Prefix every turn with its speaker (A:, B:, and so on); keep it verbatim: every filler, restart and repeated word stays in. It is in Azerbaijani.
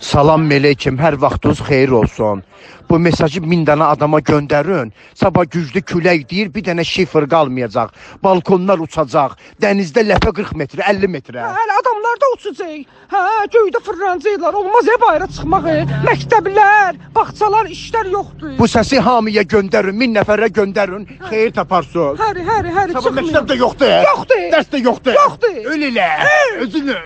A: Salam meleykim, hər vaxtınız xeyir olsun. Bu mesajı min dənə adama göndərin. Sabah güclü külək deyir, bir dənə şifr qalmayacaq. Balkonlar uçacaq. Dənizdə ləpə qırx metrə, əlli metrə.
B: Hə, hələ adamlar da uçacaq. Hə, göydə fırlancaqlar. Olmaz ya bayıra çıxmaq. Məktəblər, bağçalar, işlər yoxdur.
A: Bu səsi hamıya göndərin, min nəfərə göndərin. Xeyir taparsınız.
B: Həri, həri, həri
A: Sabah
B: çıxmıyor.
A: məktəb də yoxdur.
B: Yoxdur.
A: Dərs də yoxdur.
B: Yoxdur.
A: Öl elə, özünü.